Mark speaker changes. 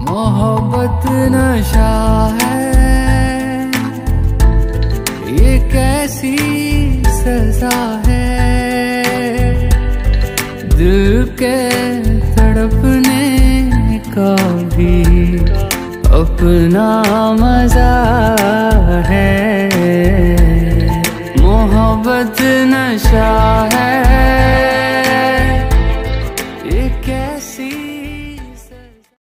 Speaker 1: मोहब्बत नशा है, ये कैसी सजा है। दिल के तड़पने का भी अपना मजा है। मोहब्बत नशा है,